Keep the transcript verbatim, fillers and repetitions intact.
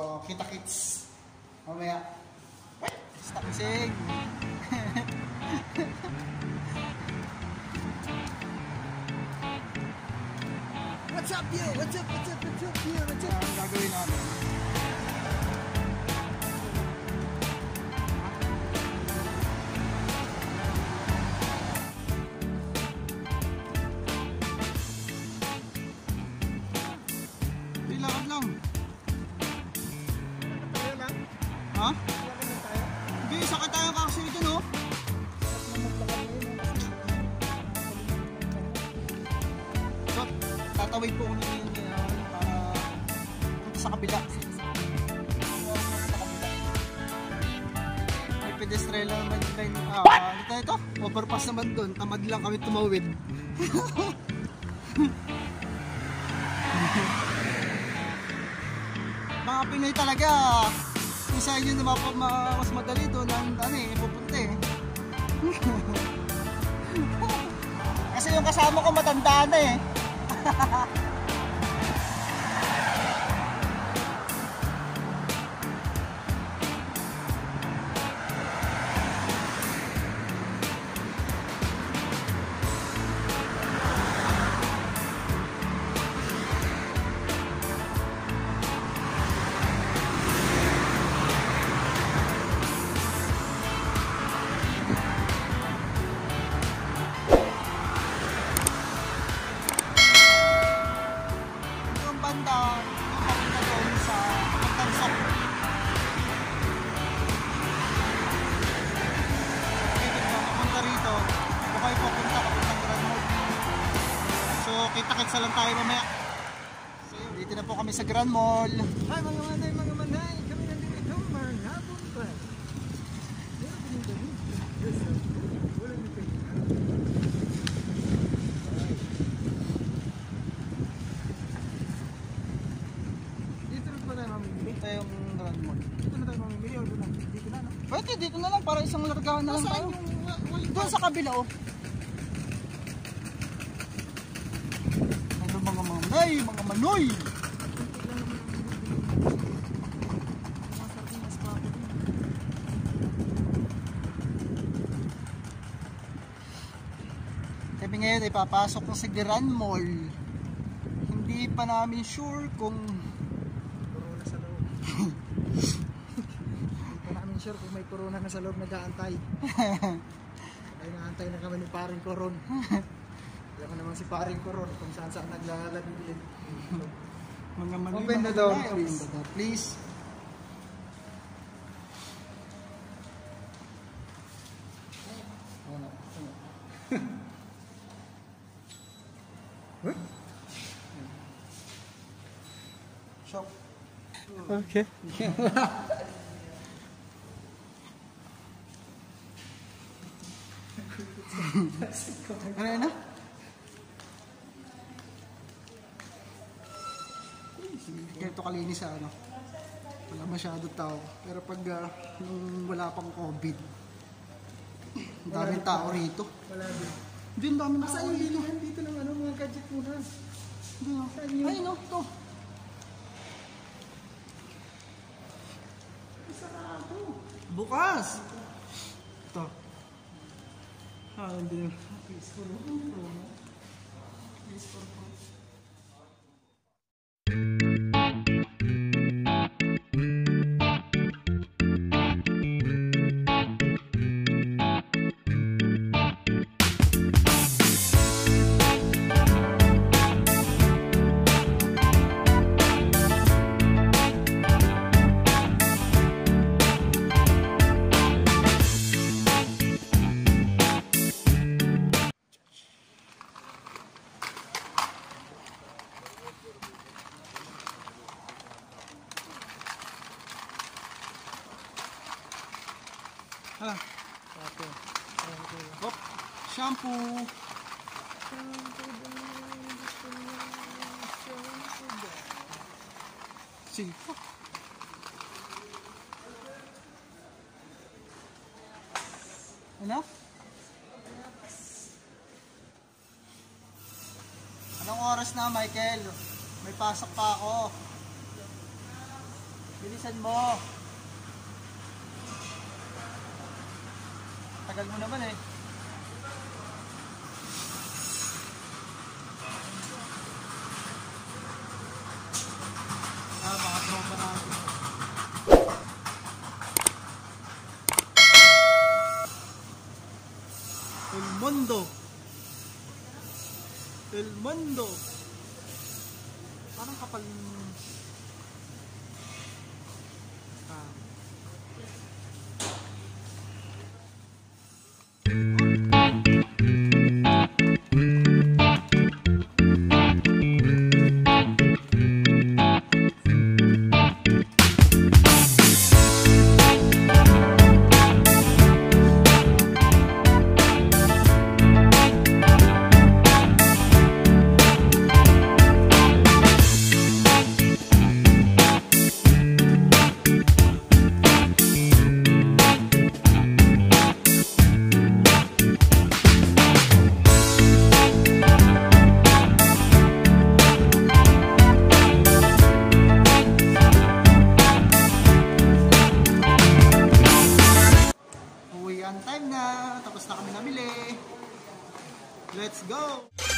So, kita-kits. Mamaya. Stop sing. What's up, yo? What's up, what's up, what's up, yo? What's up? Ang gagawin namin. Ilakad lang. Tayo lang? Ha? Ilakad lang tayo? Hindi, sakay tayo kasi dyan, oh. So, tatawid po kami yun para punta sa kabila. May pedestrian naman kayo. Ah, ito ito. Overpass naman doon. Tamad lang kami tumawid. Mga Pinoy talaga. Isa yun na mas madali doon ang ano eh, pupunta eh. Kasi yung kasama ko matanda na eh. Kita-kitsa lang tayo mamaya. So, dito na po kami sa Grand Mall. Hi mga manay, mga manay. Kami nandito, manapon pa. Dito na pa tayo mamimili. Ito yung Grand Mall. Dito na tayo mamimili o doon? Dito na, no? Pwede, dito na lang para isang largahan na lang tayo. Doon sa kabila, oh. Mga manay, mga manoy. Kami ngayon ay papasok na sa Grand Mall. Hindi pa namin sure kung corona sa loob. Hindi pa namin sure kung may corona na sa loob nag-aantay. Ay naantay na kami ni paring Coron. Ako naman si paring Coron kung saan saan naglalabilin. Mga manoy, open the door, please. Open the door, please. Shop. Okay. Ano na? Ganito kalinis sa ano, wala masyado tao, pero pag uh, nung wala pang COVID, daming tao rito. Wala din. Hindi, ang daming tao rito. Dito ng ano, mga gadget muna. Ay no, ito. Sarado. Bukas. Ito. Ah, hindi. Please for promo. Please for promo. Ah, okay. Oh, shampoo. Sige. Ano? Anong oras na, Michael? May pasok pa ako. Bilisan mo. Tagal mo naman eh. Ah, mga tropa natin. El Mundo. El Mundo. Parang kapal. Ah. Time na, tapos na kami namili. Let's go!